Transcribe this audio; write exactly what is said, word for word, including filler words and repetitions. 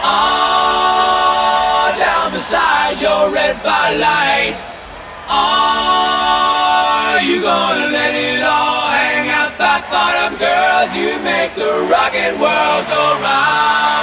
Ah, down beside your red firelight. Are you gonna let it all hang out that bottom, girls? You make the rockin' world go round.